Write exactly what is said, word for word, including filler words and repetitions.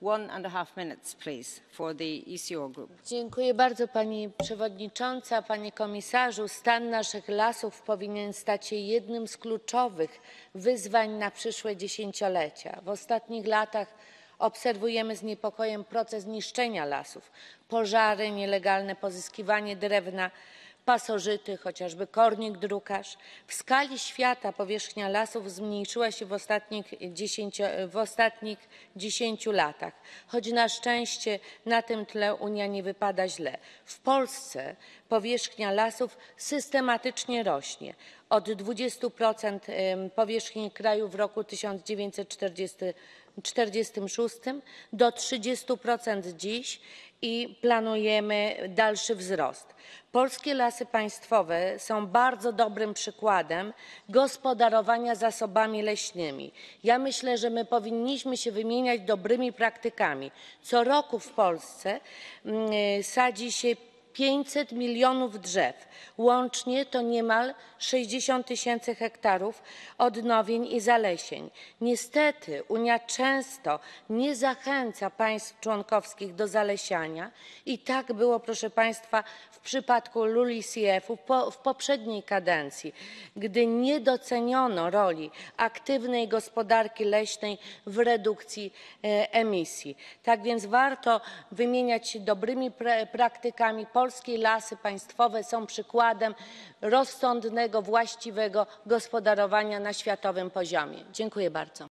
one and a half minutes, please, for the E C R group. Dziękuję bardzo Pani Przewodnicząca, Panie Komisarzu. Stan naszych lasów powinien stać się jednym z kluczowych wyzwań na przyszłe dziesięciolecia. W ostatnich latach obserwujemy z niepokojem proces niszczenia lasów, pożary, nielegalne pozyskiwanie drewna, pasożyty, chociażby kornik drukarz. W skali świata powierzchnia lasów zmniejszyła się w ostatnich, dziesięcio, w ostatnich dziesięciu latach, choć na szczęście na tym tle Unia nie wypada źle. W Polsce powierzchnia lasów systematycznie rośnie. Od dwudziestu procent powierzchni kraju w roku tysiąc dziewięćset czterdziestym szóstym do trzydziestu procent dziś i planujemy dalszy wzrost. Polskie Lasy Państwowe są bardzo dobrym przykładem gospodarowania zasobami leśnymi. Ja myślę, że my powinniśmy się wymieniać dobrymi praktykami. Co roku w Polsce sadzi się pięćset milionów drzew. Łącznie to niemal sześćdziesiąt tysięcy hektarów odnowień i zalesień. Niestety Unia często nie zachęca państw członkowskich do zalesiania i tak było, proszę Państwa, w przypadku LULUCF-u po, w poprzedniej kadencji, gdy nie doceniono roli aktywnej gospodarki leśnej w redukcji e, emisji. Tak więc warto wymieniać się dobrymi pra praktykami. Polskie Lasy Państwowe są przykładem rozsądnego, właściwego gospodarowania na światowym poziomie. Dziękuję bardzo.